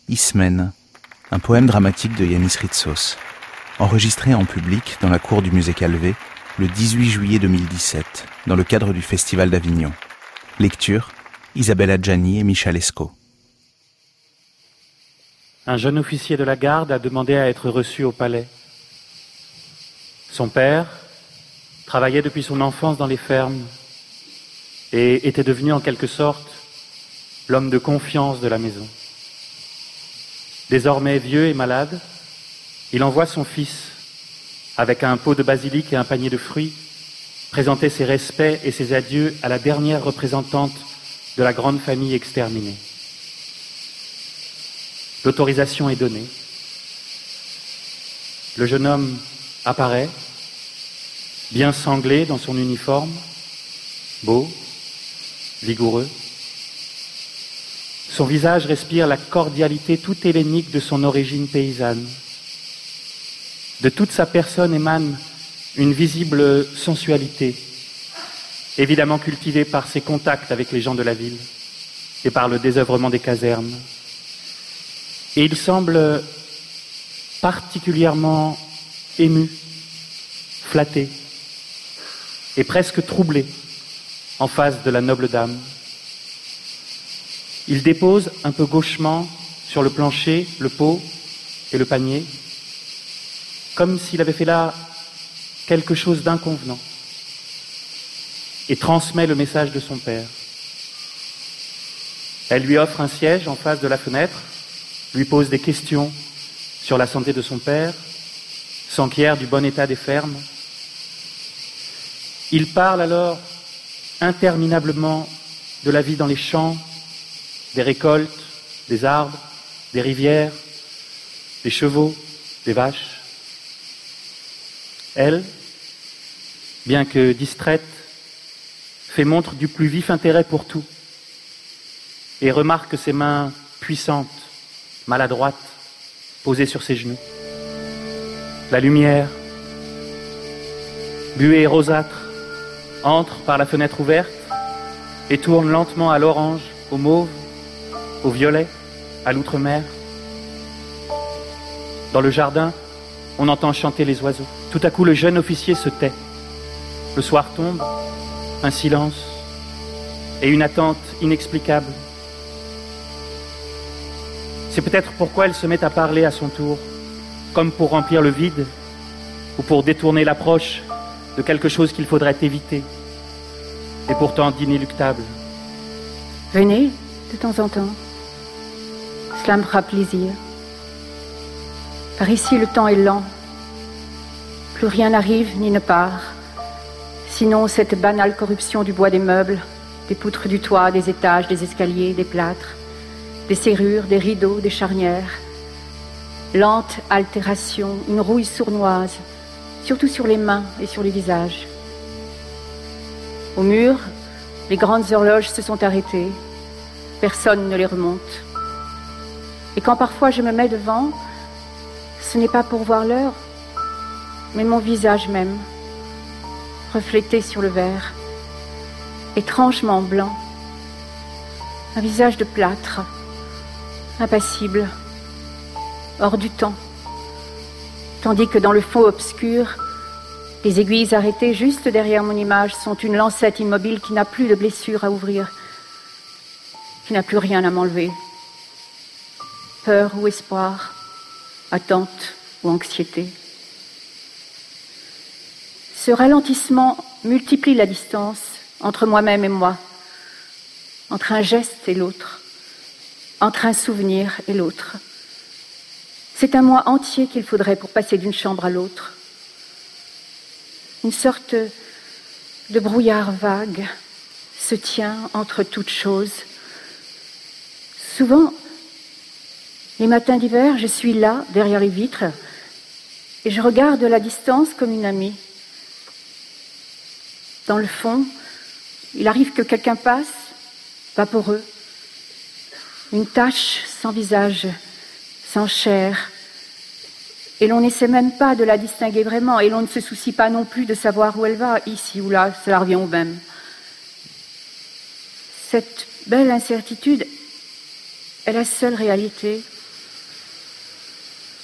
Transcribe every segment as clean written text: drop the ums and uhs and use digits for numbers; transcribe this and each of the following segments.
Ismène, un poème dramatique de Yanis Ritsos, enregistré en public dans la cour du musée Calvé le 18 juillet 2017, dans le cadre du Festival d'Avignon. Lecture, Isabella Gianni et Michal Esco. Un jeune officier de la garde a demandé à être reçu au palais. Son père travaillait depuis son enfance dans les fermes et était devenu en quelque sorte l'homme de confiance de la maison. Désormais vieux et malade, il envoie son fils, avec un pot de basilic et un panier de fruits, présenter ses respects et ses adieux à la dernière représentante de la grande famille exterminée. L'autorisation est donnée. Le jeune homme apparaît, bien sanglé dans son uniforme, beau, vigoureux. Son visage respire la cordialité tout hellénique de son origine paysanne. De toute sa personne émane une visible sensualité, évidemment cultivée par ses contacts avec les gens de la ville et par le désœuvrement des casernes. Et il semble particulièrement ému, flatté et presque troublé en face de la noble dame. Il dépose un peu gauchement sur le plancher le pot et le panier, comme s'il avait fait là quelque chose d'inconvenant, et transmet le message de son père. Elle lui offre un siège en face de la fenêtre, lui pose des questions sur la santé de son père, s'enquiert du bon état des fermes. Il parle alors interminablement de la vie dans les champs, des récoltes, des arbres, des rivières, des chevaux, des vaches. Elle, bien que distraite, fait montre du plus vif intérêt pour tout et remarque ses mains puissantes, maladroites, posées sur ses genoux. La lumière, buée rosâtre, entre par la fenêtre ouverte et tourne lentement à l'orange, au mauve, au violet, à l'outre-mer. Dans le jardin, on entend chanter les oiseaux. Tout à coup, le jeune officier se tait. Le soir tombe, un silence et une attente inexplicable. C'est peut-être pourquoi elle se met à parler à son tour, comme pour remplir le vide ou pour détourner l'approche de quelque chose qu'il faudrait éviter, et pourtant d'inéluctable. Venez, de temps en temps. Cela me fera plaisir. Par ici, le temps est lent. Plus rien n'arrive ni ne part. Sinon, cette banale corruption du bois des meubles, des poutres du toit, des étages, des escaliers, des plâtres, des serrures, des rideaux, des charnières. Lente altération, une rouille sournoise, surtout sur les mains et sur les visages. Au mur, les grandes horloges se sont arrêtées. Personne ne les remonte. Et quand parfois je me mets devant, ce n'est pas pour voir l'heure, mais mon visage même, reflété sur le verre, étrangement blanc, un visage de plâtre, impassible, hors du temps, tandis que dans le fond obscur, les aiguilles arrêtées juste derrière mon image sont une lancette immobile qui n'a plus de blessure à ouvrir, qui n'a plus rien à m'enlever. Peur ou espoir, attente ou anxiété. Ce ralentissement multiplie la distance entre moi-même et moi, entre un geste et l'autre, entre un souvenir et l'autre. C'est un mois entier qu'il faudrait pour passer d'une chambre à l'autre. Une sorte de brouillard vague se tient entre toutes choses. Souvent, les matins d'hiver, je suis là, derrière les vitres, et je regarde la distance comme une amie. Dans le fond, il arrive que quelqu'un passe, vaporeux, une tache sans visage, sans chair, et l'on n'essaie même pas de la distinguer vraiment, et l'on ne se soucie pas non plus de savoir où elle va, ici ou là, cela revient au même. Cette belle incertitude est la seule réalité,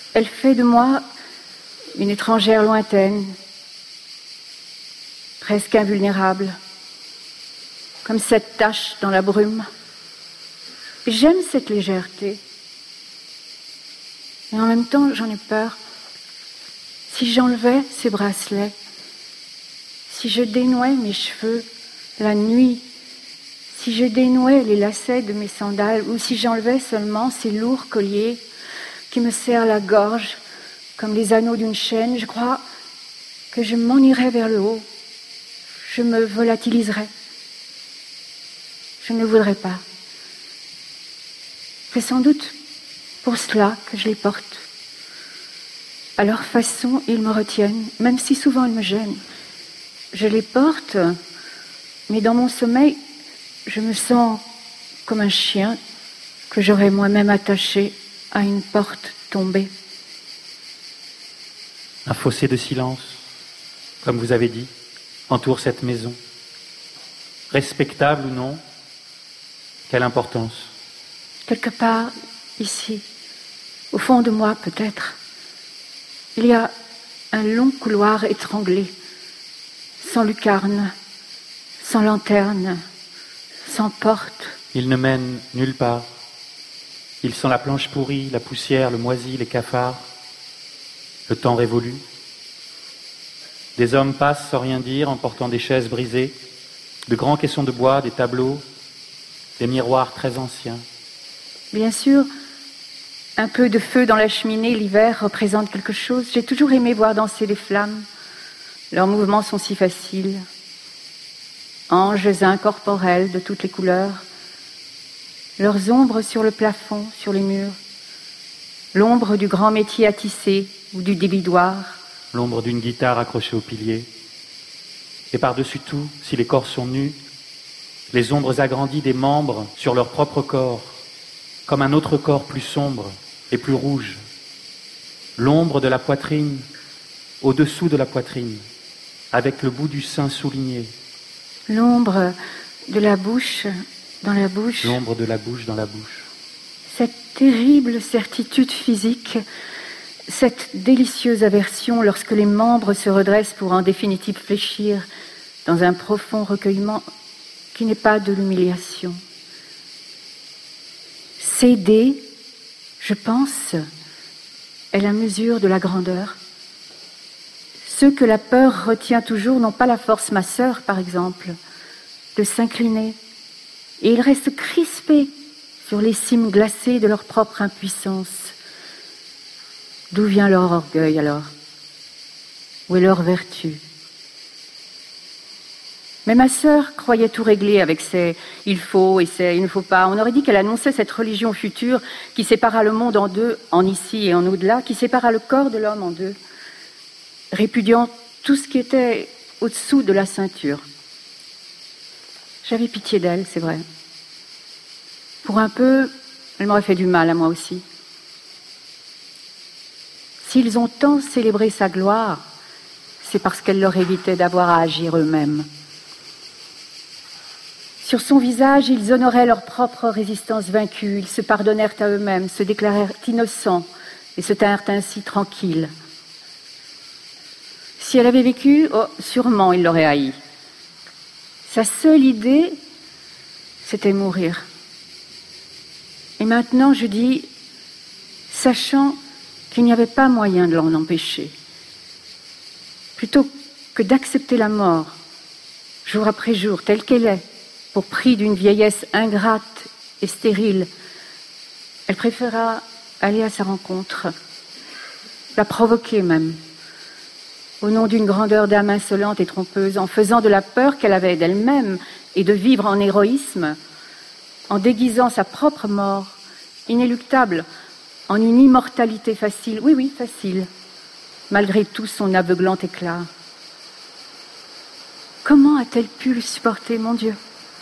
Elle fait de moi une étrangère lointaine, presque invulnérable, comme cette tache dans la brume. J'aime cette légèreté. Et en même temps, j'en ai peur. Si j'enlevais ces bracelets, si je dénouais mes cheveux la nuit, si je dénouais les lacets de mes sandales, ou si j'enlevais seulement ces lourds colliers qui me serrent la gorge comme les anneaux d'une chaîne, je crois que je m'en irais vers le haut. Je me volatiliserais. Je ne voudrais pas. C'est sans doute pour cela que je les porte. À leur façon, ils me retiennent, même si souvent ils me gênent. Je les porte, mais dans mon sommeil, je me sens comme un chien que j'aurais moi-même attaché à une porte tombée. Un fossé de silence, comme vous avez dit, entoure cette maison. Respectable ou non, quelle importance? Quelque part, ici, au fond de moi peut-être, il y a un long couloir étranglé, sans lucarne, sans lanterne, sans porte. Il ne mène nulle part. Il sent la planche pourrie, la poussière, le moisi, les cafards. Le temps révolu. Des hommes passent sans rien dire en portant des chaises brisées, de grands caissons de bois, des tableaux, des miroirs très anciens. Bien sûr, un peu de feu dans la cheminée l'hiver représente quelque chose. J'ai toujours aimé voir danser les flammes. Leurs mouvements sont si faciles. Anges incorporels de toutes les couleurs. Leurs ombres sur le plafond, sur les murs. L'ombre du grand métier à tisser ou du débidoir. L'ombre d'une guitare accrochée au pilier. Et par-dessus tout, si les corps sont nus, les ombres agrandies des membres sur leur propre corps, comme un autre corps plus sombre et plus rouge. L'ombre de la poitrine, au-dessous de la poitrine, avec le bout du sein souligné. L'ombre de la bouche dans la bouche. L'ombre de la bouche dans la bouche. Cette terrible certitude physique, cette délicieuse aversion lorsque les membres se redressent pour en définitive fléchir dans un profond recueillement qui n'est pas de l'humiliation. Céder, je pense, est la mesure de la grandeur. Ceux que la peur retient toujours n'ont pas la force, ma sœur par exemple, de s'incliner. Et ils restent crispés sur les cimes glacées de leur propre impuissance. D'où vient leur orgueil alors? Où est leur vertu? Mais ma sœur croyait tout régler avec ses « il faut » et ses « il ne faut pas ». On aurait dit qu'elle annonçait cette religion future qui sépara le monde en deux, en ici et en au-delà, qui sépara le corps de l'homme en deux, répudiant tout ce qui était au-dessous de la ceinture. J'avais pitié d'elle, c'est vrai. Pour un peu, elle m'aurait fait du mal à moi aussi. S'ils ont tant célébré sa gloire, c'est parce qu'elle leur évitait d'avoir à agir eux-mêmes. Sur son visage, ils honoraient leur propre résistance vaincue, ils se pardonnèrent à eux-mêmes, se déclarèrent innocents et se tinrent ainsi tranquilles. Si elle avait vécu, oh, sûrement il l'aurait haï. Sa seule idée, c'était mourir. Et maintenant, je dis, sachant qu'il n'y avait pas moyen de l'en empêcher, plutôt que d'accepter la mort, jour après jour, telle qu'elle est, pour prix d'une vieillesse ingrate et stérile, elle préféra aller à sa rencontre, la provoquer même, au nom d'une grandeur d'âme insolente et trompeuse, en faisant de la peur qu'elle avait d'elle-même et de vivre en héroïsme, en déguisant sa propre mort, inéluctable, en une immortalité facile, oui, facile, malgré tout son aveuglant éclat. Comment a-t-elle pu le supporter, mon Dieu?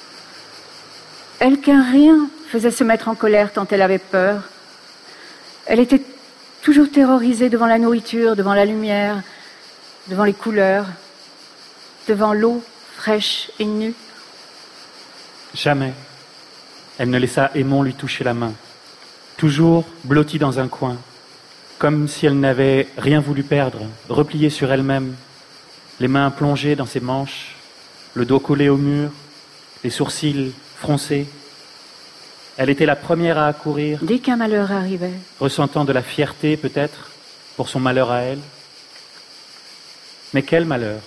Elle qu'un rien faisait se mettre en colère tant elle avait peur. Elle était toujours terrorisée devant la nourriture, devant la lumière, devant les couleurs, devant l'eau fraîche et nue. Jamais elle ne laissa Aymon lui toucher la main, toujours blottie dans un coin, comme si elle n'avait rien voulu perdre, repliée sur elle-même, les mains plongées dans ses manches, le dos collé au mur, les sourcils froncés. Elle était la première à accourir, Dès qu'un malheur arrivait, ressentant de la fierté peut-être pour son malheur à elle. Mais quel malheur!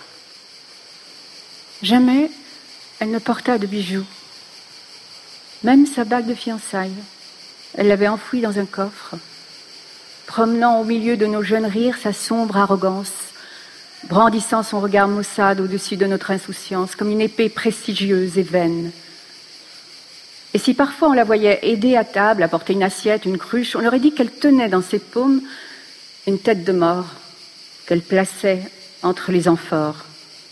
jamais elle ne porta de bijoux. Même sa bague de fiançailles, elle l'avait enfouie dans un coffre, promenant au milieu de nos jeunes rires sa sombre arrogance, brandissant son regard maussade au-dessus de notre insouciance, comme une épée prestigieuse et vaine. Et si parfois on la voyait aider à table, à porter une assiette, une cruche, on aurait dit qu'elle tenait dans ses paumes une tête de mort qu'elle plaçait entre les amphores.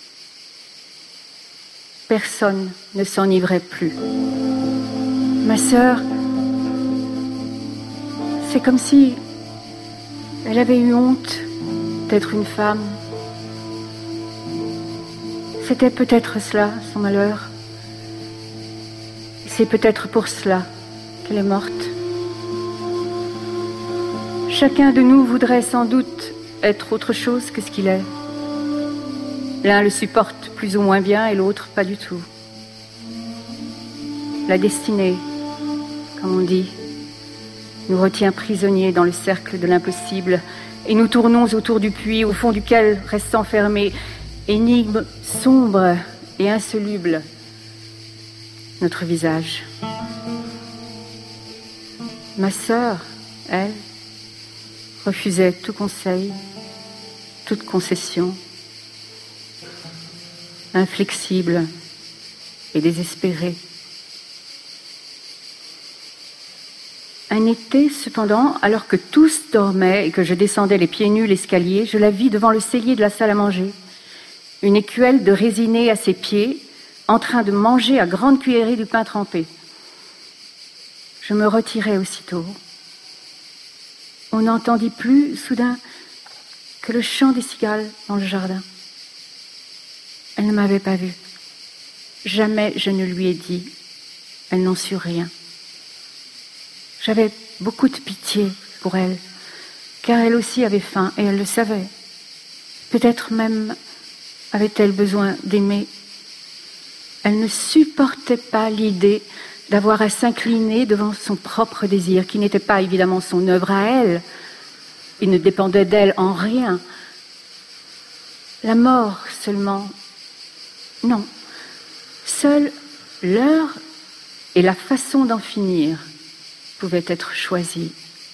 Personne ne s'enivrait plus. Ma sœur, c'est comme si elle avait eu honte d'être une femme. C'était peut-être cela, son malheur. C'est peut-être pour cela qu'elle est morte. Chacun de nous voudrait sans doute être autre chose que ce qu'il est. L'un le supporte plus ou moins bien et l'autre pas du tout. La destinée, comme on dit, nous retient prisonniers dans le cercle de l'impossible et nous tournons autour du puits au fond duquel reste enfermé, énigme sombre et insoluble, notre visage. Ma sœur, elle, refusait tout conseil, toute concession, inflexible et désespérée. Un été, cependant, alors que tous dormaient et que je descendais les pieds nus l'escalier, je la vis devant le cellier de la salle à manger, une écuelle de résinée à ses pieds, en train de manger à grande cuillerée du pain trempé. Je me retirai aussitôt. On n'entendit plus, soudain, que le chant des cigales dans le jardin. Elle ne m'avait pas vue. Jamais je ne lui ai dit. Elle n'en sut rien. J'avais beaucoup de pitié pour elle, car elle aussi avait faim et elle le savait. Peut-être même avait-elle besoin d'aimer. Elle ne supportait pas l'idée d'avoir à s'incliner devant son propre désir, qui n'était pas évidemment son œuvre à elle. Il ne dépendait d'elle en rien. La mort seulement. Non. Seule l'heure et la façon d'en finir pouvaient être choisies.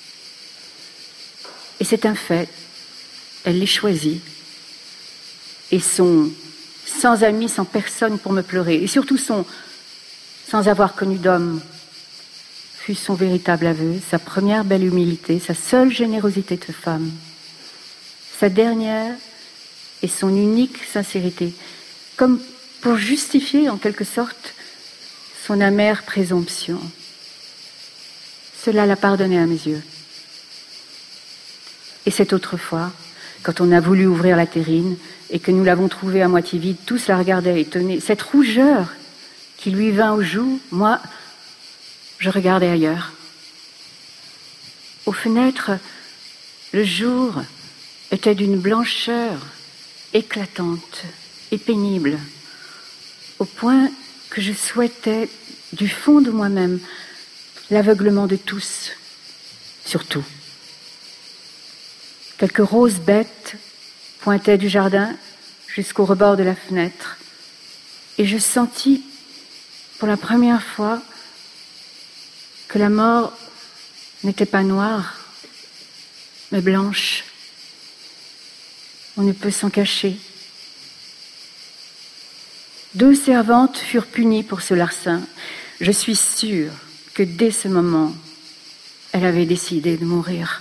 Et c'est un fait. Elle les choisit. Et son sans amis, sans personne pour me pleurer, et surtout sans avoir connu d'homme, fut son véritable aveu, sa première belle humilité, sa seule générosité de femme, sa dernière et son unique sincérité, comme pour justifier en quelque sorte son amère présomption. Cela l'a pardonné à mes yeux. Et cette autre fois, quand on a voulu ouvrir la terrine et que nous l'avons trouvée à moitié vide, tous la regardaient étonnés. Cette rougeur qui lui vint aux joues, moi, je regardais ailleurs. Aux fenêtres, le jour était d'une blancheur éclatante et pénible, au point que je souhaitais, du fond de moi-même, l'aveuglement de tous, surtout. Quelques roses bêtes pointaient du jardin jusqu'au rebord de la fenêtre, et je sentis pour la première fois que la mort n'était pas noire, mais blanche. On ne peut s'en cacher. 2 servantes furent punies pour ce larcin. Je suis sûre que dès ce moment, elle avait décidé de mourir.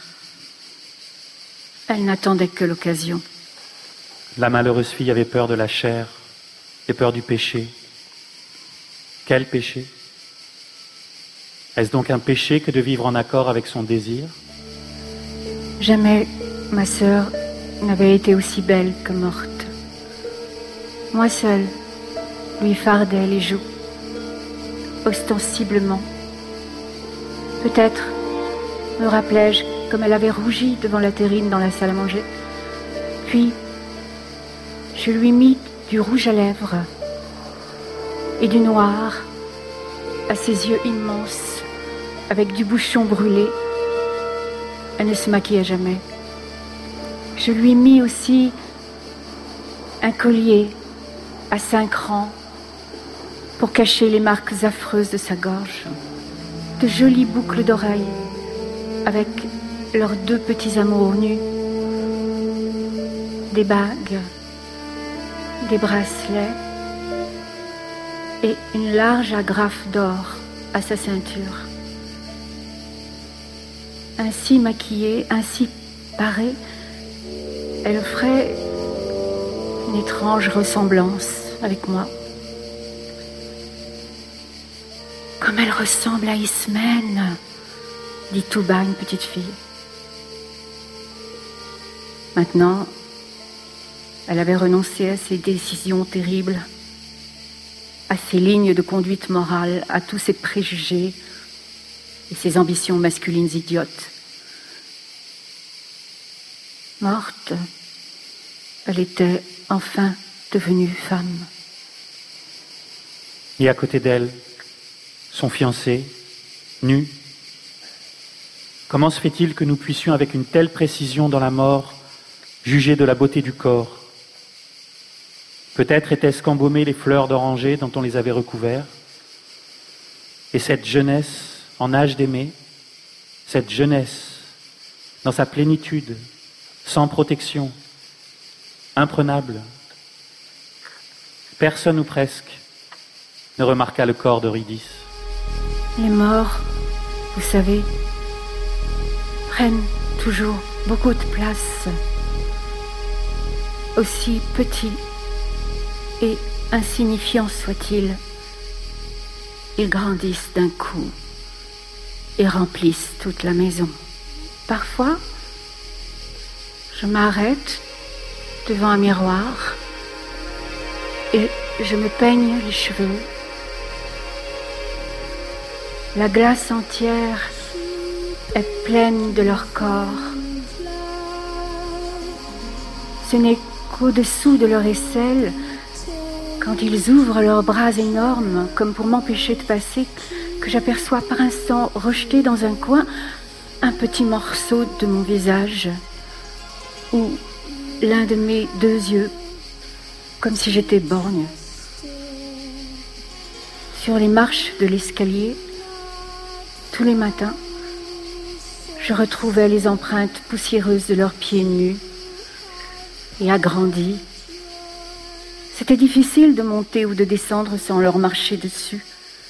Elle n'attendait que l'occasion. La malheureuse fille avait peur de la chair et peur du péché. Quel péché? Est-ce donc un péché que de vivre en accord avec son désir? Jamais ma sœur n'avait été aussi belle que morte. Moi seule lui fardais les joues, ostensiblement. Peut-être me rappelai-je, comme elle avait rougi devant la terrine dans la salle à manger. Puis, je lui mis du rouge à lèvres et du noir à ses yeux immenses, avec du bouchon brûlé. Elle ne se maquillait jamais. Je lui mis aussi un collier à 5 rangs pour cacher les marques affreuses de sa gorge, de jolies boucles d'oreilles avec leurs 2 petits amours nus, des bagues, des bracelets et une large agrafe d'or à sa ceinture. Ainsi maquillée, ainsi parée, elle offrait une étrange ressemblance avec moi. Comme elle ressemble à Ismène, dit tout bas une petite fille. Maintenant, elle avait renoncé à ses décisions terribles, à ses lignes de conduite morale, à tous ses préjugés et ses ambitions masculines idiotes. Morte, elle était enfin devenue femme. Et à côté d'elle, son fiancé, nu. Comment se fait-il que nous puissions, avec une telle précision dans la mort, juger de la beauté du corps? Peut-être étaient-ce qu'embaumées les fleurs d'oranger dont on les avait recouverts? Et cette jeunesse en âge d'aimer, cette jeunesse dans sa plénitude, sans protection, imprenable. Personne ou presque ne remarqua le corps d'Eurydice. Les morts, vous savez, prennent toujours beaucoup de place, aussi petits et insignifiants soient-ils. Ils grandissent d'un coup et remplissent toute la maison. Parfois, je m'arrête devant un miroir et je me peigne les cheveux. La glace entière est pleine de leur corps. Ce n'est qu'au-dessous de leur aisselle, quand ils ouvrent leurs bras énormes, comme pour m'empêcher de passer, que j'aperçois par instant rejeté dans un coin un petit morceau de mon visage, ou l'un de mes 2 yeux, comme si j'étais borgne. Sur les marches de l'escalier, tous les matins, je retrouvais les empreintes poussiéreuses de leurs pieds nus et agrandis. C'était difficile de monter ou de descendre sans leur marcher dessus.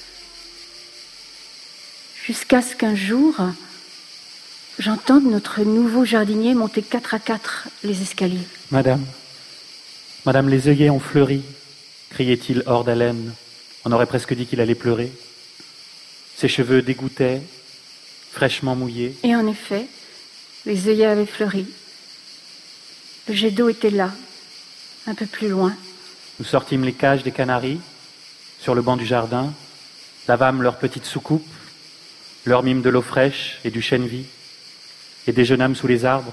Jusqu'à ce qu'un jour, j'entende notre nouveau jardinier monter 4 à 4 les escaliers. Madame, les œillets ont fleuri, criait-il hors d'haleine. On aurait presque dit qu'il allait pleurer. Ses cheveux dégoûtaient, fraîchement mouillés. Et en effet, les œillets avaient fleuri. Le jet d'eau était là, un peu plus loin. Nous sortîmes les cages des canaris sur le banc du jardin, lavâmes leurs petites soucoupes, leur mîmes de l'eau fraîche et du chènevis, et déjeunâmes sous les arbres.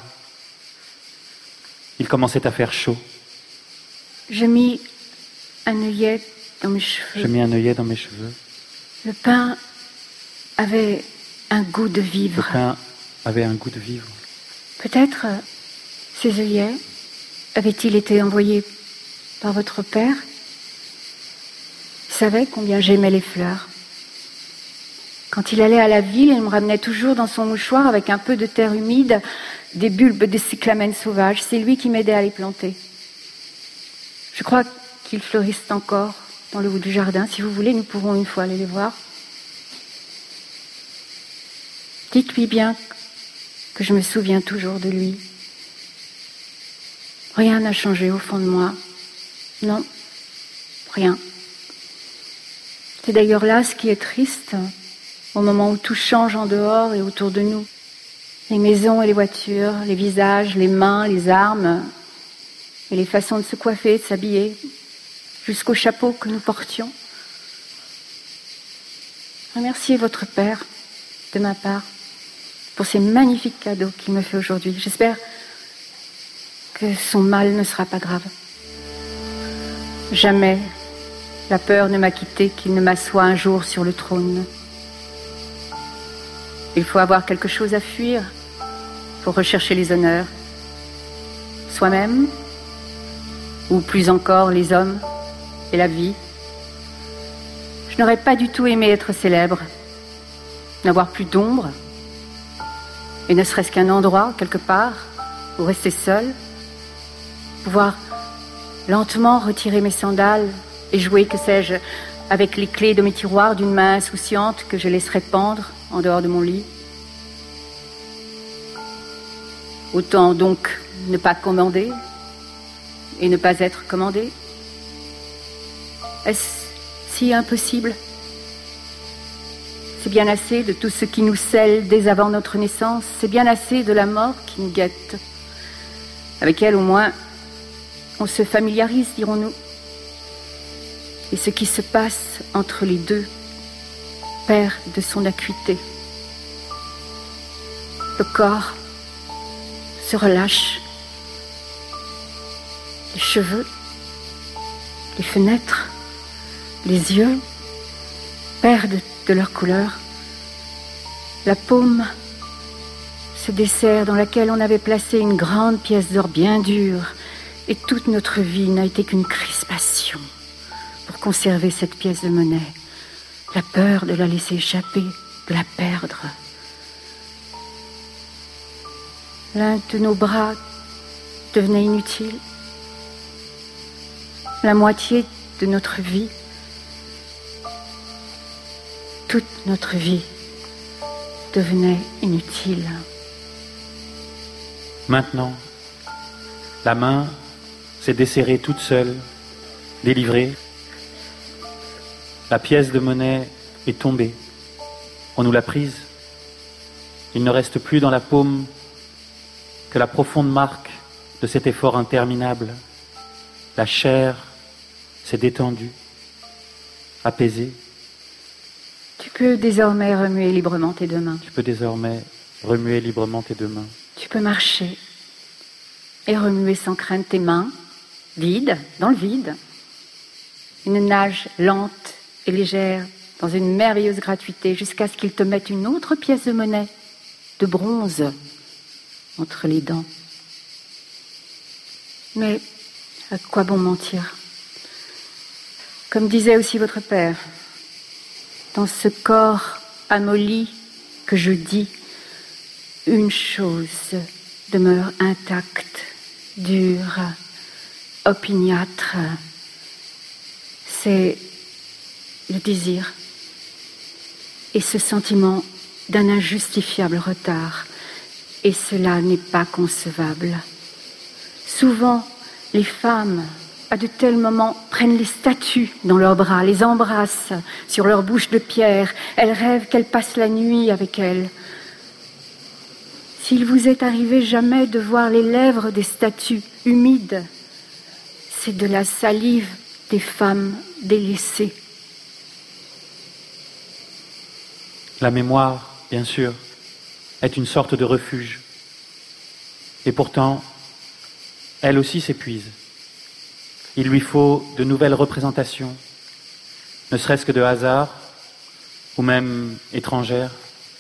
Il commençait à faire chaud. Je mis un œillet dans mes cheveux. Le pain avait un goût de vivre. Peut-être ces œillets avaient-ils été envoyés par votre père? Il savait combien j'aimais les fleurs. Quand il allait à la ville, il me ramenait toujours dans son mouchoir avec un peu de terre humide, des bulbes de cyclamènes sauvages. C'est lui qui m'aidait à les planter. Je crois qu'ils fleurissent encore dans le haut du jardin. Si vous voulez, nous pourrons une fois aller les voir. Dites-lui bien que je me souviens toujours de lui. Rien n'a changé au fond de moi. Non, rien. C'est d'ailleurs là ce qui est triste, au moment où tout change en dehors et autour de nous. Les maisons et les voitures, les visages, les mains, les armes, et les façons de se coiffer, de s'habiller, jusqu'au chapeau que nous portions. Remerciez votre père, de ma part. pour ces magnifiques cadeaux qu'il me fait aujourd'hui. J'espère que son mal ne sera pas grave. Jamais la peur ne m'a quitté qu'il ne m'assoie un jour sur le trône. Il faut avoir quelque chose à fuir pour rechercher les honneurs. Soi-même, ou plus encore les hommes et la vie. Je n'aurais pas du tout aimé être célèbre, n'avoir plus d'ombre, et ne serait-ce qu'un endroit, quelque part, où rester seul, pouvoir lentement retirer mes sandales et jouer, que sais-je, avec les clés de mes tiroirs d'une main insouciante que je laisserais pendre en dehors de mon lit. Autant donc ne pas commander et ne pas être commandé. Est-ce si impossible? C'est bien assez de tout ce qui nous scelle dès avant notre naissance, c'est bien assez de la mort qui nous guette. Avec elle, au moins, on se familiarise, dirons-nous. Et ce qui se passe entre les deux perd de son acuité. Le corps se relâche, les cheveux, les fenêtres, les yeux perdent de leur couleur. La paume se dessert dans laquelle on avait placé une grande pièce d'or bien dure, et toute notre vie n'a été qu'une crispation pour conserver cette pièce de monnaie, la peur de la laisser échapper, de la perdre. L'un de nos bras devenait inutile, la moitié de notre vie, toute notre vie devenait inutile. Maintenant, la main s'est desserrée toute seule, délivrée. La pièce de monnaie est tombée. On nous l'a prise. Il ne reste plus dans la paume que la profonde marque de cet effort interminable. La chair s'est détendue, apaisée. Tu peux désormais remuer librement tes deux mains. Tu peux désormais remuer librement tes deux mains. Tu peux marcher et remuer sans crainte tes mains, vides, dans le vide. Une nage lente et légère dans une merveilleuse gratuité jusqu'à ce qu'il te mette une autre pièce de monnaie, de bronze, entre les dents. Mais à quoi bon mentir? Comme disait aussi votre père, dans ce corps amolli que je dis, une chose demeure intacte, dure, opiniâtre. C'est le désir et ce sentiment d'un injustifiable retard. Et cela n'est pas concevable. Souvent, les femmes, à de tels moments, prennent les statues dans leurs bras, les embrassent sur leur bouche de pierre. Elles rêvent qu'elles passent la nuit avec elles. S'il vous est arrivé jamais de voir les lèvres des statues humides, c'est de la salive des femmes délaissées. La mémoire, bien sûr, est une sorte de refuge. Et pourtant, elle aussi s'épuise. Il lui faut de nouvelles représentations, ne serait-ce que de hasard, ou même étrangères.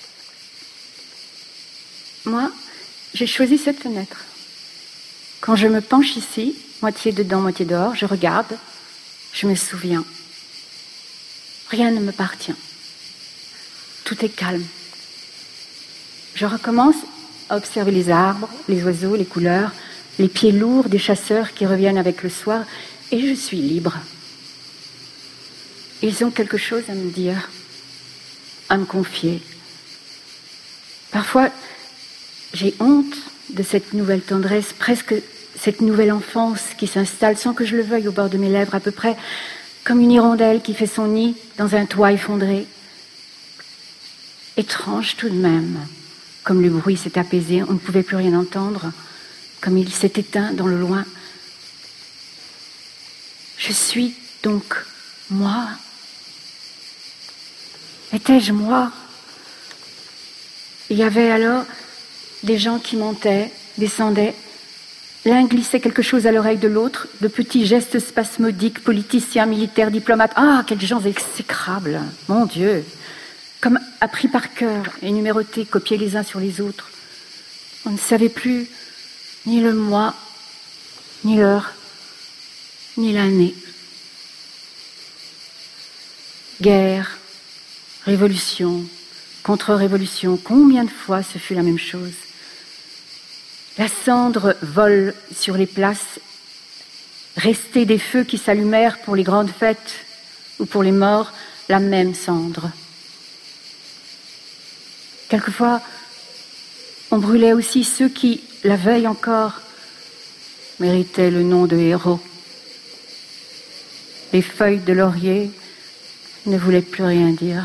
Moi, j'ai choisi cette fenêtre. Quand je me penche ici, moitié dedans, moitié dehors, je regarde, je me souviens. Rien ne me appartient. Tout est calme. Je recommence à observer les arbres, les oiseaux, les couleurs, les pieds lourds des chasseurs qui reviennent avec le soir, et je suis libre. Ils ont quelque chose à me dire, à me confier. Parfois, j'ai honte de cette nouvelle tendresse, presque cette nouvelle enfance qui s'installe sans que je le veuille au bord de mes lèvres, à peu près comme une hirondelle qui fait son nid dans un toit effondré. Étrange tout de même. Comme le bruit s'est apaisé, on ne pouvait plus rien entendre, comme il s'est éteint dans le loin. Je suis donc moi. Étais-je moi? Il y avait alors des gens qui montaient, descendaient. L'un glissait quelque chose à l'oreille de l'autre, de petits gestes spasmodiques, politiciens, militaires, diplomates. Ah, quels gens exécrables, mon Dieu! Comme appris par cœur et numérotés, copiés les uns sur les autres. On ne savait plus ni le mois, ni l'heure, ni l'année. Guerre, révolution, contre-révolution, combien de fois ce fut la même chose? La cendre vole sur les places, restée des feux qui s'allumèrent pour les grandes fêtes ou pour les morts, la même cendre. Quelquefois, on brûlait aussi ceux qui, la veille encore, méritaient le nom de héros. Les feuilles de laurier ne voulaient plus rien dire.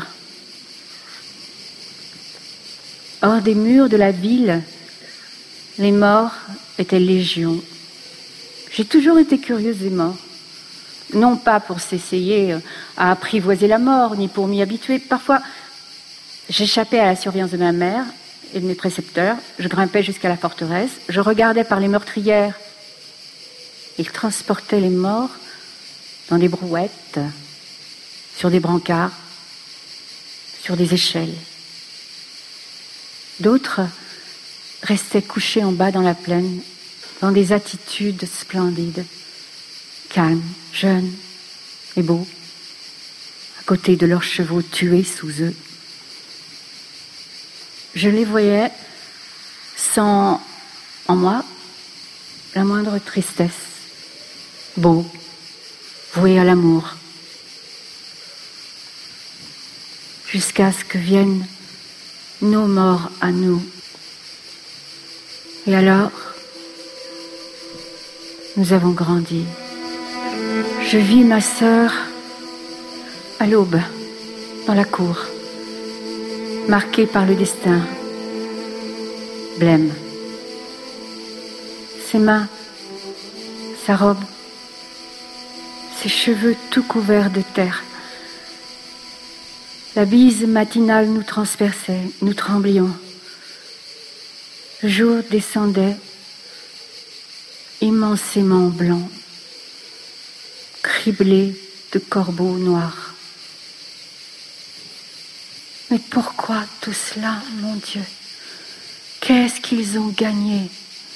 Hors des murs de la ville, les morts étaient légion. J'ai toujours été curieuse des morts. Non pas pour s'essayer à apprivoiser la mort, ni pour m'y habituer. Parfois, j'échappais à la surveillance de ma mère et de mes précepteurs. Je grimpais jusqu'à la forteresse. Je regardais par les meurtrières. Ils transportaient les morts dans des brouettes, sur des brancards, sur des échelles. D'autres restaient couchés en bas dans la plaine, dans des attitudes splendides, calmes, jeunes et beaux, à côté de leurs chevaux tués sous eux. Je les voyais sans, en moi, la moindre tristesse, beaux, voués à l'amour, jusqu'à ce que viennent nos morts à nous. Et alors, nous avons grandi. Je vis ma sœur à l'aube, dans la cour, marquée par le destin, blême. Ses mains, sa robe, ses cheveux tout couverts de terre. La bise matinale nous transperçait, nous tremblions. Le jour descendait, immensément blanc, criblé de corbeaux noirs. Mais pourquoi tout cela, mon Dieu? Qu'est-ce qu'ils ont gagné?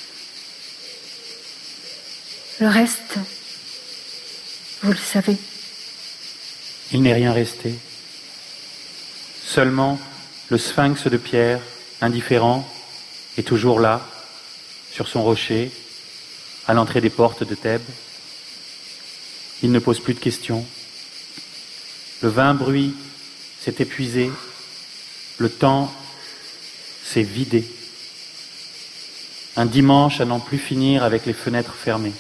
Le reste, vous le savez. Il n'est rien resté. Seulement le sphinx de pierre, indifférent, est toujours là, sur son rocher, à l'entrée des portes de Thèbes. Il ne pose plus de questions. Le vain bruit s'est épuisé. Le temps s'est vidé. Un dimanche à n'en plus finir avec les fenêtres fermées.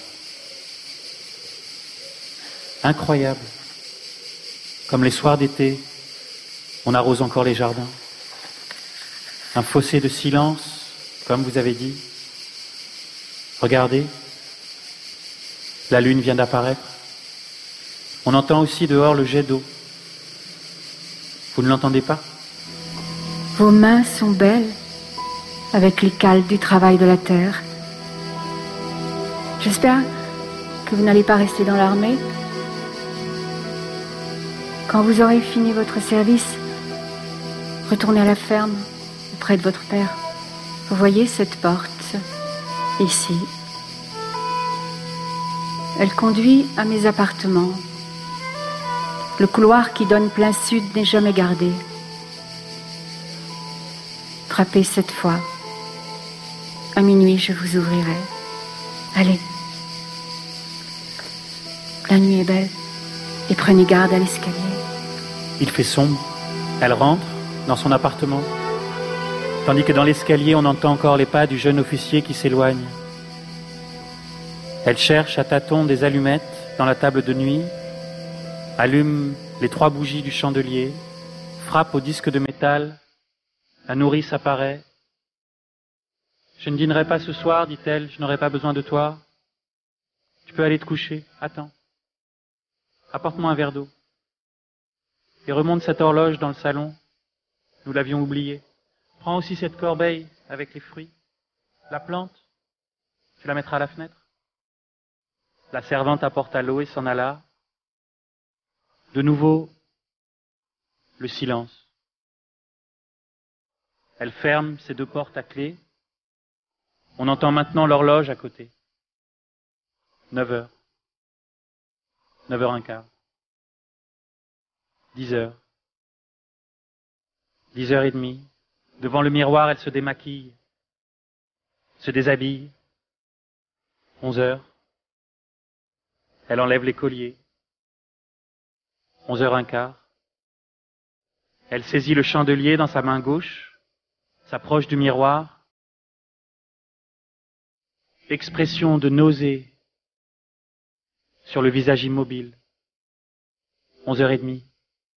Incroyable. Comme les soirs d'été, on arrose encore les jardins. Un fossé de silence, comme vous avez dit. Regardez, la lune vient d'apparaître. On entend aussi dehors le jet d'eau. Vous ne l'entendez pas? Vos mains sont belles, avec les cales du travail de la terre. J'espère que vous n'allez pas rester dans l'armée. Quand vous aurez fini votre service, retournez à la ferme, auprès de votre père. Vous voyez cette porte, ici. Elle conduit à mes appartements. Le couloir qui donne plein sud n'est jamais gardé. Frappez cette fois. À minuit, je vous ouvrirai. Allez. La nuit est belle et prenez garde à l'escalier. Il fait sombre. Elle rentre dans son appartement, tandis que dans l'escalier, on entend encore les pas du jeune officier qui s'éloigne. Elle cherche à tâtons des allumettes dans la table de nuit, allume les 3 bougies du chandelier, frappe au disque de métal. La nourrice apparaît. « Je ne dînerai pas ce soir, dit-elle, je n'aurai pas besoin de toi. Tu peux aller te coucher, attends. Apporte-moi un verre d'eau. » Et remonte cette horloge dans le salon. Nous l'avions oubliée. Prends aussi cette corbeille avec les fruits. La plante, tu la mettras à la fenêtre. La servante apporta l'eau et s'en alla. De nouveau, le silence. Elle ferme ses deux portes à clé. On entend maintenant l'horloge à côté. 9 heures. 9h15. 10 heures. 10h30. Devant le miroir, elle se démaquille, se déshabille. 11 heures. Elle enlève les colliers. 11h15. Elle saisit le chandelier dans sa main gauche, s'approche du miroir. Expression de nausée sur le visage immobile. 11h30.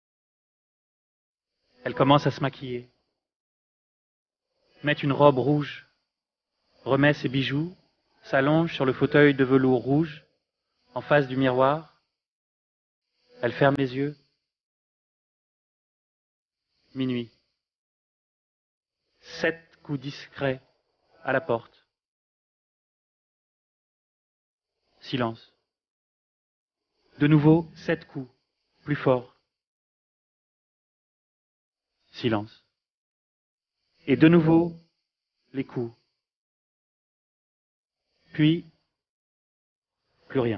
Elle commence à se maquiller. Met une robe rouge, remet ses bijoux, s'allonge sur le fauteuil de velours rouge, en face du miroir. Elle ferme les yeux. Minuit. 7 coups discrets à la porte. Silence. De nouveau, 7 coups, plus fort. Silence. Et de nouveau, les coups. Puis, plus rien.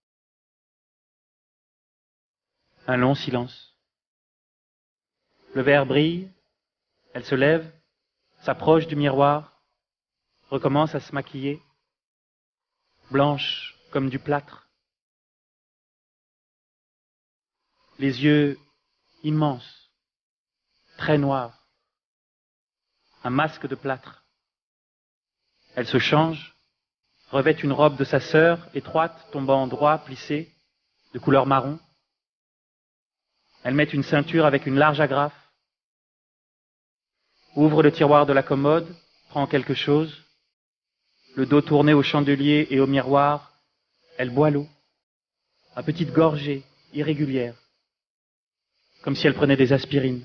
Un long silence. Le verre brille, elle se lève, s'approche du miroir, recommence à se maquiller, blanche comme du plâtre. Les yeux immenses, très noirs. Un masque de plâtre. Elle se change, revêt une robe de sa sœur, étroite, tombant droit, plissée, de couleur marron. Elle met une ceinture avec une large agrafe, ouvre le tiroir de la commode, prend quelque chose, le dos tourné au chandelier et au miroir, elle boit l'eau, à petites gorgées, irrégulières, comme si elle prenait des aspirines.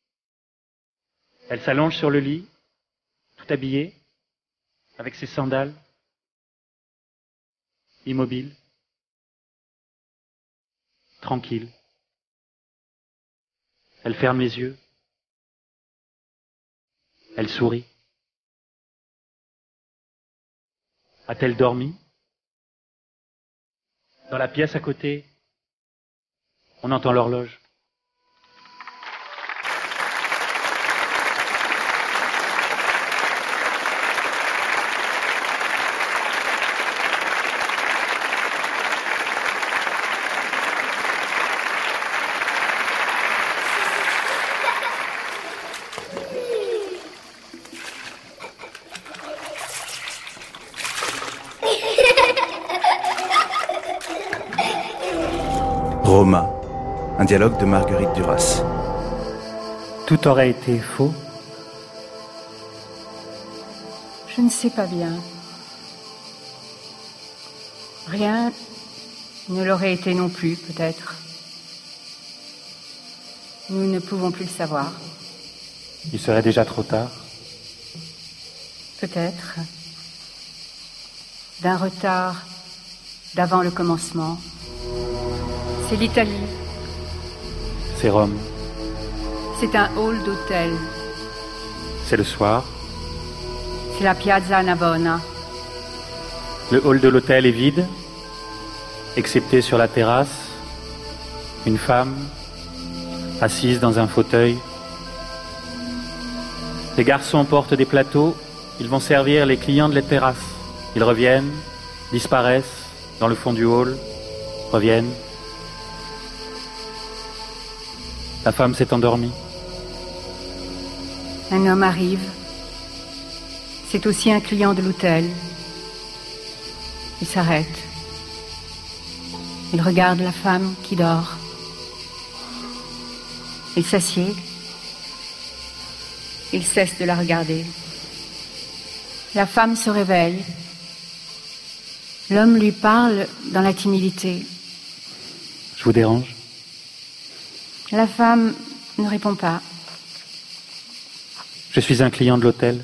Elle s'allonge sur le lit, tout habillée, avec ses sandales, immobile, tranquille. Elle ferme les yeux. Elle sourit. A-t-elle dormi? Dans la pièce à côté, on entend l'horloge. Roma, un dialogue de Marguerite Duras. Tout aurait été faux. Je ne sais pas bien. Rien ne l'aurait été non plus, peut-être. Nous ne pouvons plus le savoir. Il serait déjà trop tard. Peut-être. D'un retard d'avant le commencement. C'est l'Italie. C'est Rome. C'est un hall d'hôtel. C'est le soir. C'est la Piazza Navona. Le hall de l'hôtel est vide, excepté sur la terrasse, une femme assise dans un fauteuil. Les garçons portent des plateaux, ils vont servir les clients de la terrasse. Ils reviennent, disparaissent dans le fond du hall, reviennent. La femme s'est endormie. Un homme arrive. C'est aussi un client de l'hôtel. Il s'arrête. Il regarde la femme qui dort. Il s'assied. Il cesse de la regarder. La femme se réveille. L'homme lui parle dans la timidité. Je vous dérange? La femme ne répond pas. Je suis un client de l'hôtel.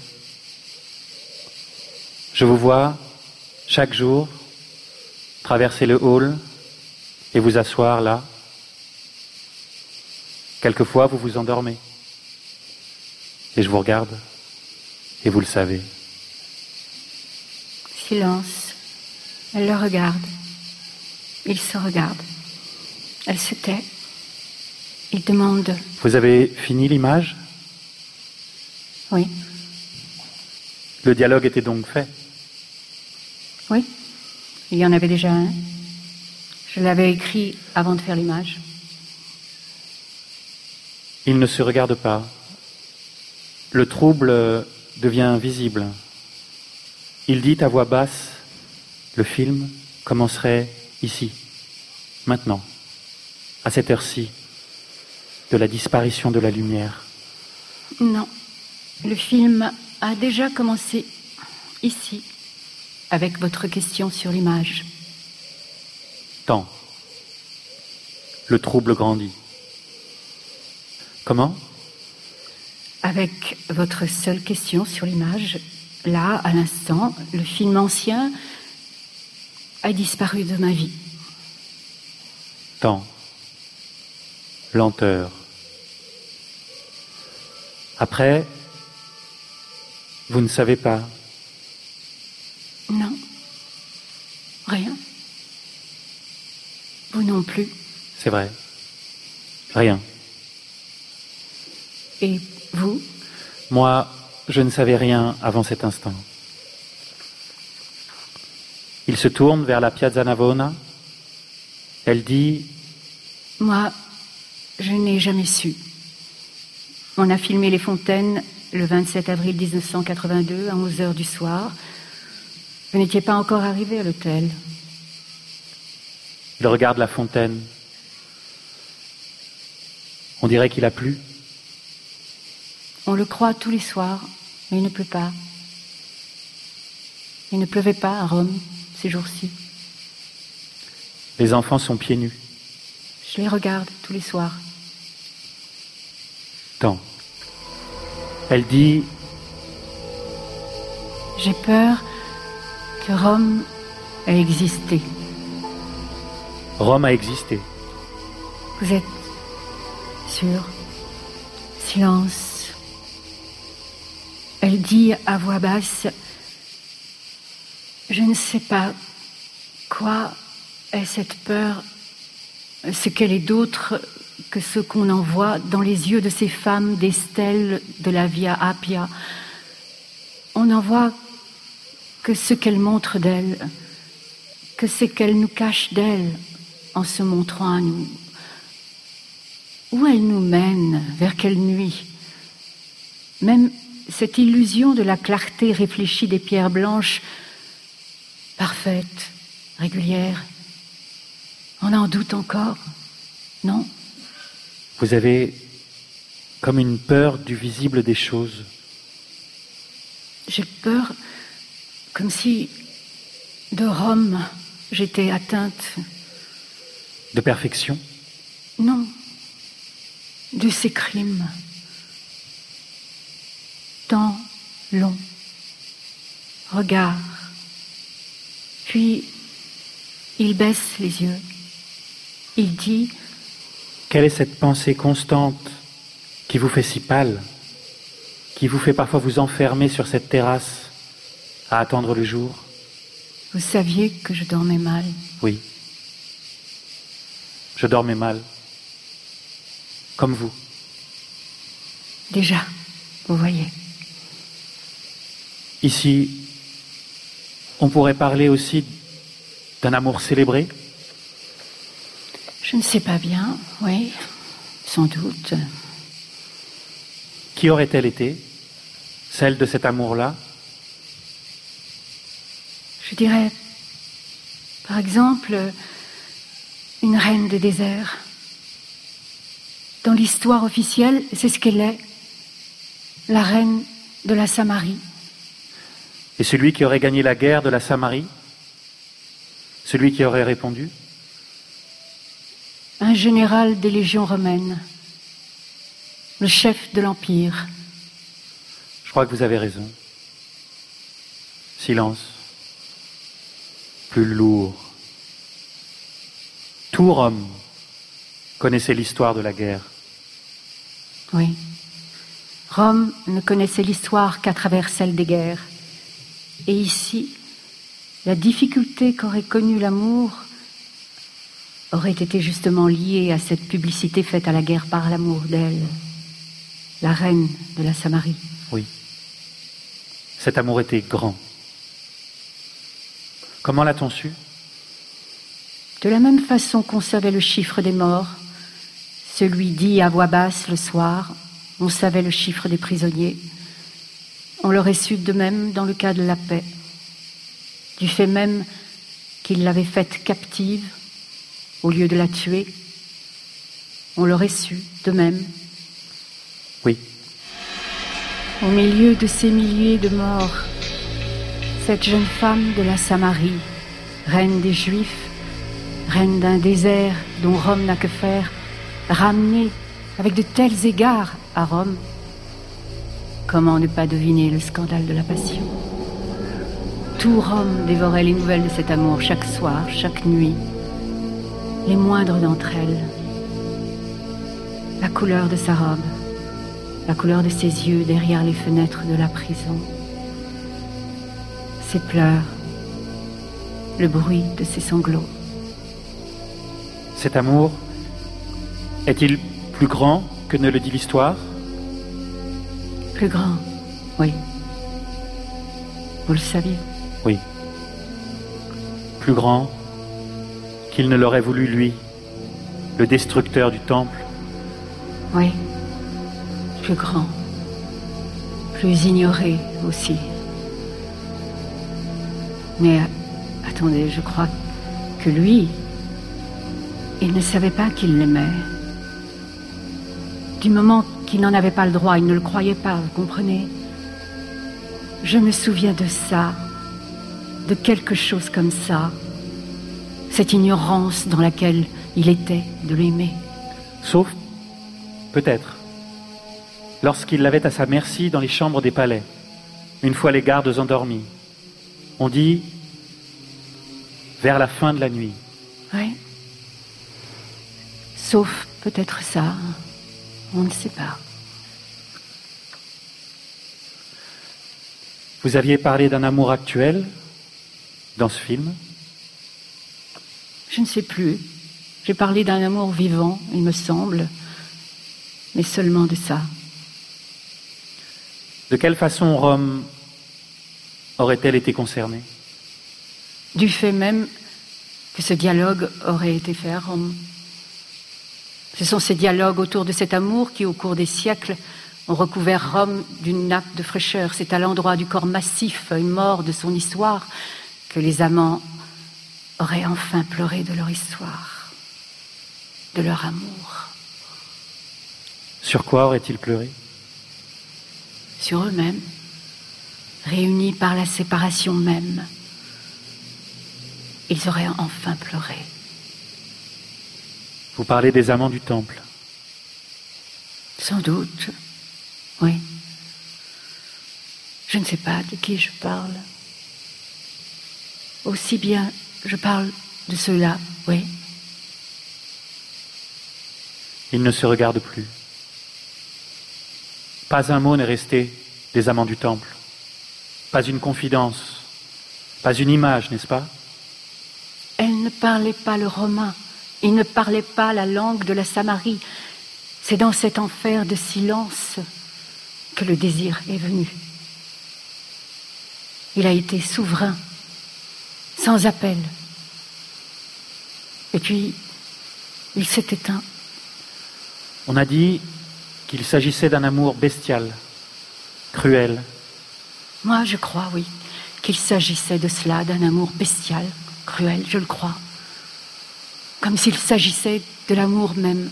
Je vous vois chaque jour traverser le hall et vous asseoir là. Quelquefois, vous vous endormez. Et je vous regarde, et vous le savez. Silence. Elle le regarde. Il se regarde. Elle se tait. Il demande. Vous avez fini l'image? Oui. Le dialogue était donc fait? Oui. Il y en avait déjà un. Je l'avais écrit avant de faire l'image. Il ne se regarde pas. Le trouble devient visible. Il dit à voix basse, le film commencerait ici, maintenant, à cette heure-ci, de la disparition de la lumière. Non, le film a déjà commencé ici, avec votre question sur l'image. Temps. Le trouble grandit. Comment? Avec votre seule question sur l'image, là, à l'instant, le film ancien a disparu de ma vie. Temps. Lenteur. Après, vous ne savez pas. Non. Rien. Vous non plus. C'est vrai. Rien. Et vous? Moi, je ne savais rien avant cet instant. Il se tourne vers la Piazza Navona. Elle dit « Moi, je n'ai jamais su. On a filmé les fontaines le 27 avril 1982 à 11h du soir. Vous n'étiez pas encore arrivé à l'hôtel. » Il regarde la fontaine. On dirait qu'il a plu. On le croit tous les soirs, mais il ne pleut pas. Il ne pleuvait pas à Rome ces jours-ci. Les enfants sont pieds nus. Je les regarde tous les soirs. Temps. Elle dit « J'ai peur que Rome ait existé. » Rome a existé. Vous êtes sûr? Silence. Elle dit à voix basse, « Je ne sais pas quoi est cette peur, ce qu'elle est d'autre que ce qu'on en voit dans les yeux de ces femmes des stèles de la Via Appia. On n'en voit que ce qu'elle montre d'elle, que ce qu'elle nous cache d'elle en se montrant à nous. Où elle nous mène, vers quelle nuit? Même cette illusion de la clarté réfléchie des pierres blanches, parfaite, régulière, on en doute encore, non? Vous avez comme une peur du visible des choses. J'ai peur, comme si de Rome j'étais atteinte. De perfection? Non, de ces crimes. Temps long, regard, puis il baisse les yeux. Il dit « Quelle est cette pensée constante qui vous fait si pâle, qui vous fait parfois vous enfermer sur cette terrasse à attendre le jour? » Vous saviez que je dormais mal? Oui. Je dormais mal. Comme vous. Déjà, vous voyez. Ici, on pourrait parler aussi d'un amour célébré? Je ne sais pas bien, oui, sans doute. Qui aurait-elle été, celle de cet amour-là? Je dirais, par exemple, une reine des déserts. Dans l'histoire officielle, c'est ce qu'elle est, la reine de la Samarie. Et celui qui aurait gagné la guerre de la Samarie? Celui qui aurait répondu? Un général des légions romaines, le chef de l'Empire. Je crois que vous avez raison. Silence. Plus lourd. Tout Rome connaissait l'histoire de la guerre. Oui. Rome ne connaissait l'histoire qu'à travers celle des guerres. Et ici, la difficulté qu'aurait connue l'amour aurait été justement liée à cette publicité faite à la guerre par l'amour d'elle, la reine de la Samarie. Oui. Cet amour était grand. Comment l'a-t-on su? De la même façon qu'on savait le chiffre des morts, celui dit à voix basse le soir, on savait le chiffre des prisonniers. On l'aurait su de même dans le cas de la paix, du fait même qu'il l'avait faite captive au lieu de la tuer. On l'aurait su de même. Oui. Au milieu de ces milliers de morts, cette jeune femme de la Samarie, reine des Juifs, reine d'un désert dont Rome n'a que faire, ramenée avec de tels égards à Rome, comment ne pas deviner le scandale de la passion? Tout Rome dévorait les nouvelles de cet amour chaque soir, chaque nuit, les moindres d'entre elles. La couleur de sa robe, la couleur de ses yeux derrière les fenêtres de la prison, ses pleurs, le bruit de ses sanglots. Cet amour est-il plus grand que ne le dit l'histoire? Plus grand, oui. Vous le saviez? Oui. Plus grand qu'il ne l'aurait voulu lui, le destructeur du temple. Oui. Plus grand. Plus ignoré aussi. Mais attendez, je crois que lui, il ne savait pas qu'il l'aimait. Du moment qu'il n'en avait pas le droit, il ne le croyait pas, vous comprenez? Je me souviens de ça, de quelque chose comme ça, cette ignorance dans laquelle il était de l'aimer. Sauf, peut-être, lorsqu'il l'avait à sa merci dans les chambres des palais, une fois les gardes endormis. On dit vers la fin de la nuit. Oui. Sauf peut-être ça, on ne sait pas. Vous aviez parlé d'un amour actuel dans ce film? Je ne sais plus. J'ai parlé d'un amour vivant, il me semble, mais seulement de ça. De quelle façon Rome aurait-elle été concernée? Du fait même que ce dialogue aurait été fait à Rome. Ce sont ces dialogues autour de cet amour qui, au cours des siècles, ont recouvert Rome d'une nappe de fraîcheur. C'est à l'endroit du corps massif et mort de son histoire que les amants auraient enfin pleuré de leur histoire, de leur amour. Sur quoi auraient-ils pleuré? Sur eux-mêmes, réunis par la séparation même. Ils auraient enfin pleuré. Vous parlez des amants du temple. Sans doute, oui. Je ne sais pas de qui je parle. Aussi bien, je parle de ceux-là, oui. Ils ne se regardent plus. Pas un mot n'est resté des amants du temple. Pas une confidence. Pas une image, n'est-ce pas? Elle ne parlait pas le romain. Il ne parlait pas la langue de la Samarie. C'est dans cet enfer de silence que le désir est venu. Il a été souverain, sans appel. Et puis, il s'est éteint. On a dit qu'il s'agissait d'un amour bestial, cruel. Moi, je crois, oui, qu'il s'agissait de cela, d'un amour bestial, cruel, je le crois. Comme s'il s'agissait de l'amour même.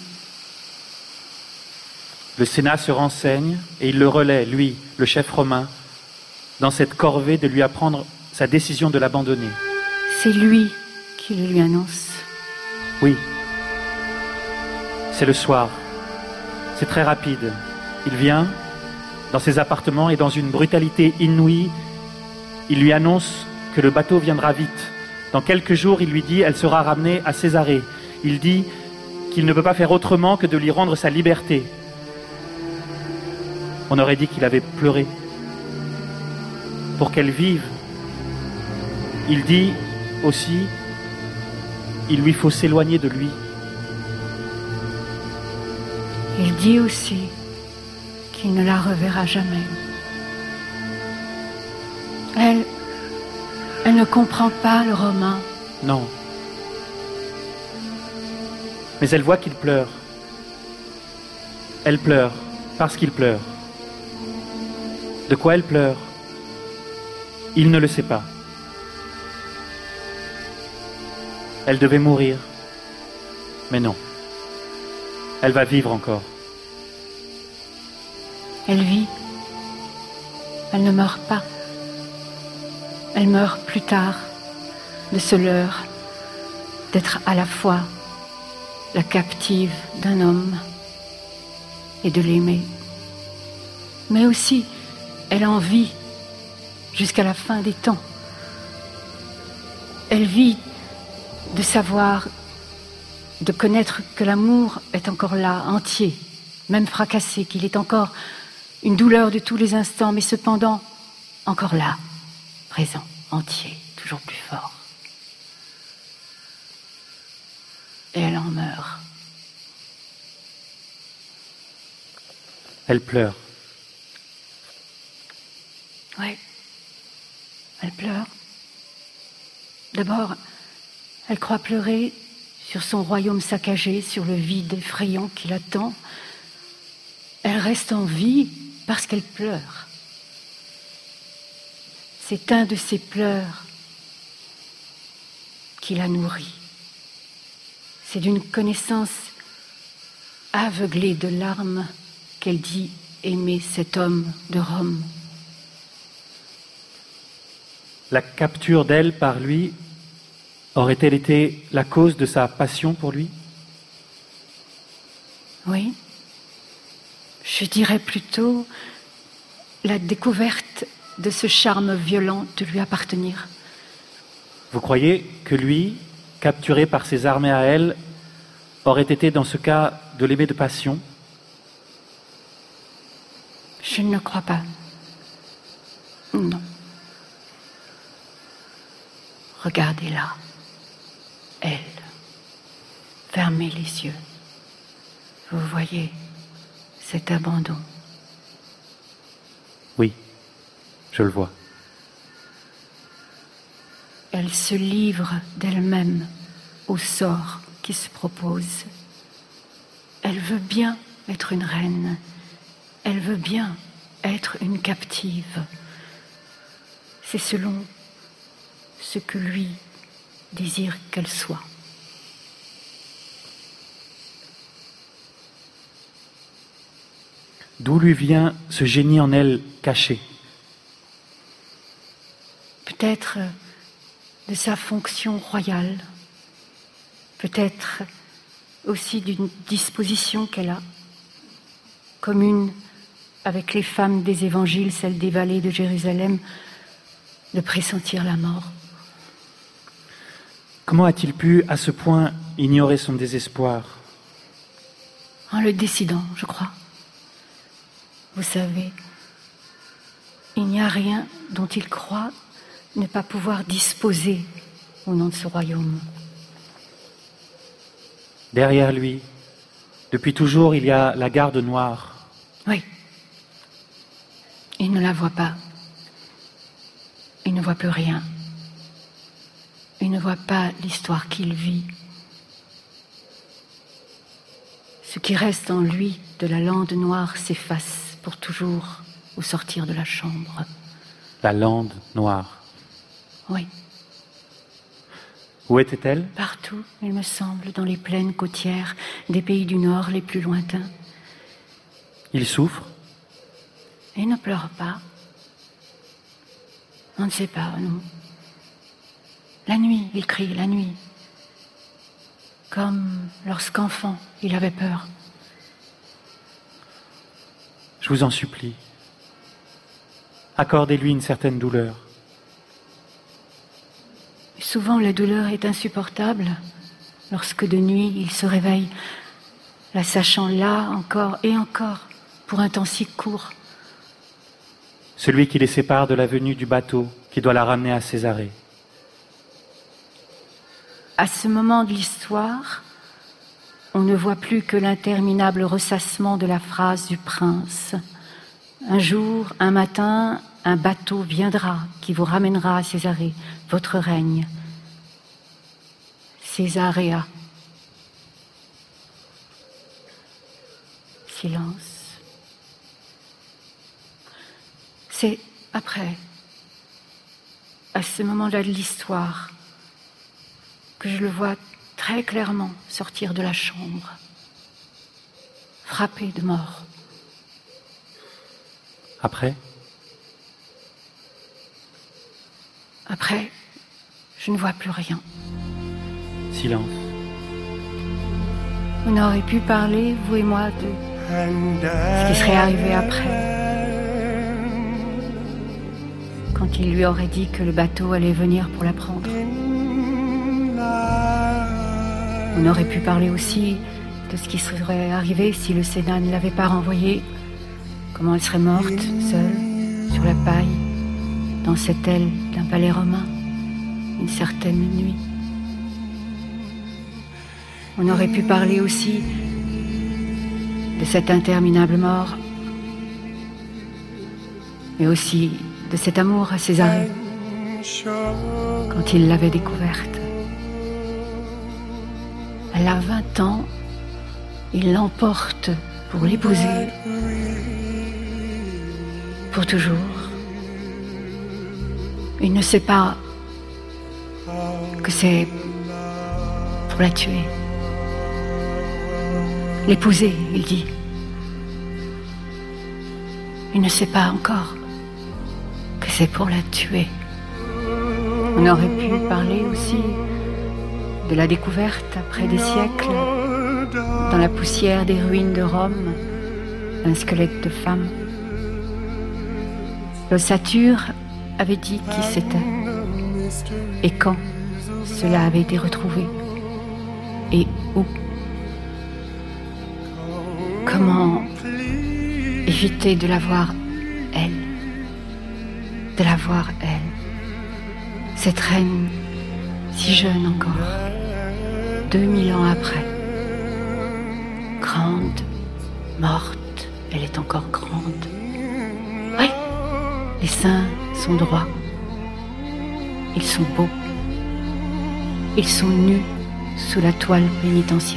Le Sénat se renseigne et il le relaie, lui, le chef romain, dans cette corvée de lui apprendre sa décision de l'abandonner. C'est lui qui le lui annonce. Oui. C'est le soir. C'est très rapide. Il vient, dans ses appartements et dans une brutalité inouïe, il lui annonce que le bateau viendra vite. Dans quelques jours, il lui dit, elle sera ramenée à Césarée. Il dit qu'il ne peut pas faire autrement que de lui rendre sa liberté. On aurait dit qu'il avait pleuré. Pour qu'elle vive. Il dit aussi, il lui faut s'éloigner de lui. Il dit aussi qu'il ne la reverra jamais. Elle ne comprend pas le romain. Non. Mais elle voit qu'il pleure. Elle pleure parce qu'il pleure. De quoi elle pleure? Il ne le sait pas. Elle devait mourir. Mais non. Elle va vivre encore. Elle vit. Elle ne meurt pas. Elle meurt plus tard de ce leurre d'être à la fois la captive d'un homme et de l'aimer. Mais aussi, elle en vit jusqu'à la fin des temps. Elle vit de savoir, de connaître que l'amour est encore là, entier, même fracassé, qu'il est encore une douleur de tous les instants, mais cependant encore là, présent, entier, toujours plus fort. Et elle en meurt. Elle pleure. Oui, elle pleure. D'abord, elle croit pleurer sur son royaume saccagé, sur le vide effrayant qui l'attend. Elle reste en vie parce qu'elle pleure. C'est un de ses pleurs qui la nourrit. C'est d'une connaissance aveuglée de larmes qu'elle dit aimer cet homme de Rome. La capture d'elle par lui aurait-elle été la cause de sa passion pour lui? Oui. Je dirais plutôt la découverte de ce charme violent de lui appartenir. Vous croyez que lui, capturé par ses armées à elle, aurait été dans ce cas de l'aimer de passion? Je ne le crois pas. Non. Regardez-la. Elle. Fermez les yeux. Vous voyez cet abandon. Oui, je le vois. Elle se livre d'elle-même au sort qui se propose. Elle veut bien être une reine. Elle veut bien être une captive. C'est selon ce que lui désire qu'elle soit. D'où lui vient ce génie en elle caché? Peut-être de sa fonction royale, peut-être aussi d'une disposition qu'elle a, commune avec les femmes des évangiles, celles des vallées de Jérusalem, de pressentir la mort. Comment a-t-il pu, à ce point, ignorer son désespoir? En le décidant, je crois. Vous savez, il n'y a rien dont il croit ne pas pouvoir disposer au nom de ce royaume. Derrière lui, depuis toujours, il y a la garde noire. Oui. Il ne la voit pas. Il ne voit plus rien. Il ne voit pas l'histoire qu'il vit. Ce qui reste en lui de la lande noire s'efface pour toujours au sortir de la chambre. La lande noire. Oui. Où était-elle? Partout, il me semble, dans les plaines côtières des pays du Nord les plus lointains. Il souffre? Il ne pleure pas. On ne sait pas, non. La nuit, il crie, la nuit. Comme lorsqu'enfant, il avait peur. Je vous en supplie, accordez-lui une certaine douleur. Souvent, la douleur est insupportable lorsque de nuit il se réveille, la sachant là encore et encore pour un temps si court. Celui qui les sépare de la venue du bateau qui doit la ramener à Césarée. À ce moment de l'histoire, on ne voit plus que l'interminable ressassement de la phrase du prince. Un jour, un matin, un bateau viendra qui vous ramènera à Césarée, votre règne. Césaréa. Silence. C'est après, à ce moment-là de l'histoire, que je le vois très clairement sortir de la chambre, frappé de mort. Après, je ne vois plus rien. silence. On aurait pu parler, vous et moi, de ce qui serait arrivé après. Quand il lui aurait dit que le bateau allait venir pour la prendre. On aurait pu parler aussi de ce qui serait arrivé si le Sénat ne l'avait pas renvoyée. Comment elle serait morte, seule, sur la paille, dans cette aile d'un palais romain, une certaine nuit. On aurait pu parler aussi de cette interminable mort, mais aussi de cet amour à Césarée, quand il l'avait découverte. Elle a 20 ans, il l'emporte pour l'épouser, pour toujours. Il ne sait pas que c'est pour la tuer. L'épouser, il dit. Il ne sait pas encore que c'est pour la tuer. On aurait pu parler aussi de la découverte, après des siècles, dans la poussière des ruines de Rome, d'un squelette de femme. L'ossature avait dit qui c'était, et quand cela avait été retrouvé, et où. Comment éviter de la voir, elle, cette reine si jeune encore, 2000 ans après, grande, morte, elle est encore grande. Oui, les seins sont droits, ils sont beaux, ils sont nus sous la toile pénitentiaire.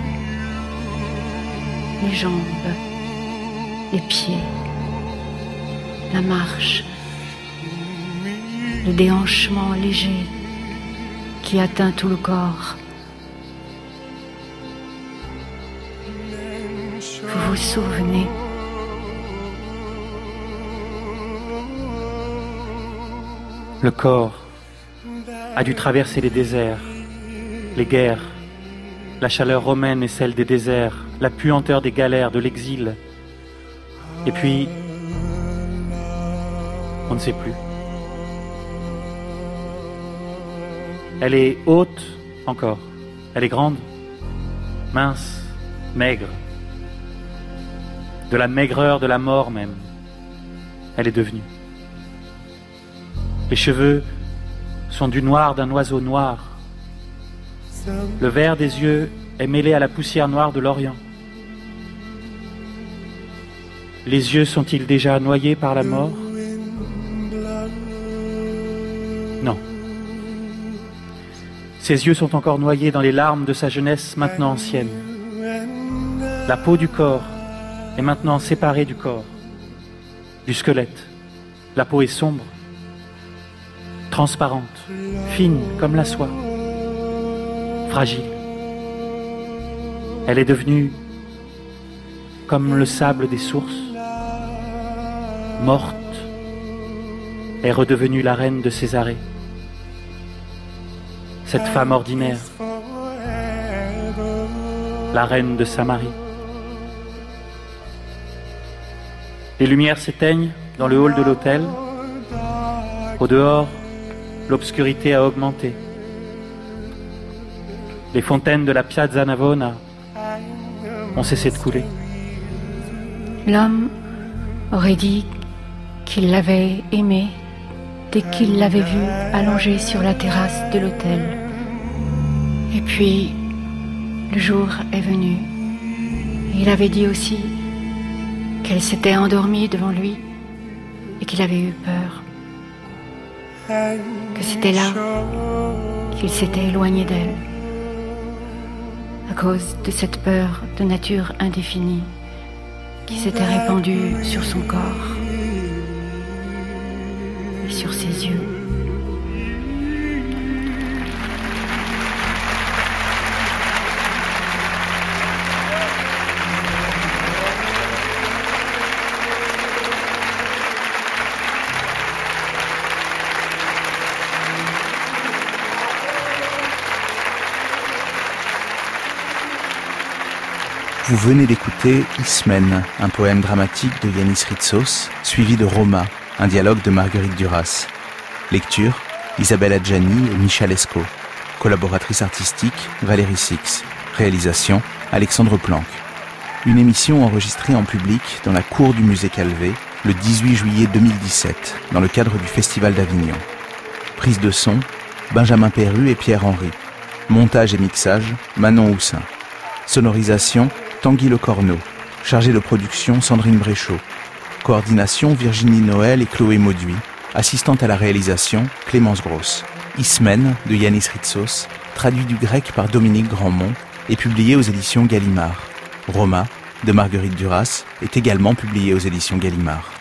Les jambes, les pieds, la marche, le déhanchement léger qui atteint tout le corps. Vous vous souvenez? Le corps a dû traverser les déserts, les guerres, la chaleur romaine et celle des déserts, la puanteur des galères, de l'exil. Et puis, on ne sait plus. Elle est haute encore, elle est grande, mince, maigre, de la maigreur de la mort même, elle est devenue. Les cheveux sont du noir d'un oiseau noir. Le vert des yeux est mêlé à la poussière noire de l'Orient. Les yeux sont-ils déjà noyés par la mort? Non. Ses yeux sont encore noyés dans les larmes de sa jeunesse maintenant ancienne. La peau du corps est maintenant séparée du corps, du squelette. La peau est sombre, transparente, fine comme la soie, fragile. Elle est devenue comme le sable des sources, morte, est redevenue la reine de Césarée. Cette femme ordinaire, la reine de Samarie. Les lumières s'éteignent dans le hall de l'hôtel. Au dehors, l'obscurité a augmenté. Les fontaines de la Piazza Navona ont cessé de couler. L'homme aurait dit qu'il l'avait aimée dès qu'il l'avait vue allongée sur la terrasse de l'hôtel. Et puis, le jour est venu. Il avait dit aussi qu'elle s'était endormie devant lui et qu'il avait eu peur. Que c'était là qu'il s'était éloigné d'elle. À cause de cette peur de nature indéfinie qui s'était répandue sur son corps et sur ses yeux. Vous venez d'écouter Ismène, un poème dramatique de Yanis Ritsos, suivi de Roma, un dialogue de Marguerite Duras. Lecture, Isabelle Adjani et Michal Esco. Collaboratrice artistique, Valérie Six. Réalisation, Alexandre Planck. Une émission enregistrée en public dans la cour du musée Calvé le 18 juillet 2017, dans le cadre du Festival d'Avignon. Prise de son, Benjamin Perru et Pierre Henry. Montage et mixage, Manon Houssin. Sonorisation, Tanguy Lecorneau. Chargé de production, Sandrine Bréchot. Coordination, Virginie Noël et Chloé Mauduit. Assistante à la réalisation, Clémence Grosse. Ismène, de Yanis Ritsos, traduit du grec par Dominique Grandmont et publié aux éditions Gallimard. Roma, de Marguerite Duras, est également publié aux éditions Gallimard.